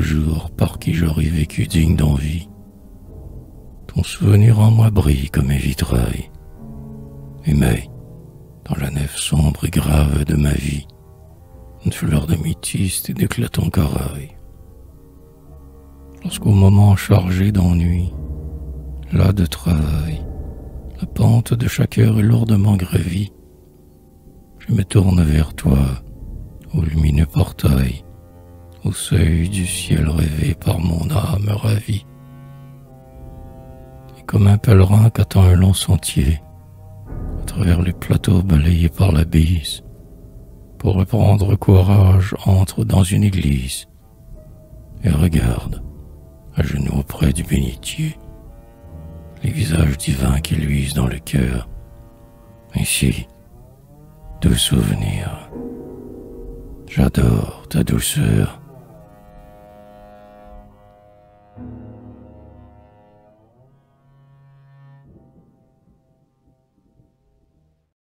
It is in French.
jour par qui j'aurais vécu digne d'envie. Ton souvenir en moi brille comme un vitrail, émaille dans la nef sombre et grave de ma vie, une fleur d'améthyste et d'éclatants corail. Lorsqu'au moment chargé d'ennui, là de travail, la pente de chaque heure est lourdement gravie, je me tourne vers toi, au lumineux portail, au seuil du ciel rêvé par mon âme ravie. Et comme un pèlerin qu'attend un long sentier, à travers les plateaux balayés par la bise, pour reprendre courage, entre dans une église et regarde, à genoux auprès du bénitier, les visages divins qui luisent dans le cœur. Ainsi, doux souvenir, j'adore ta douceur,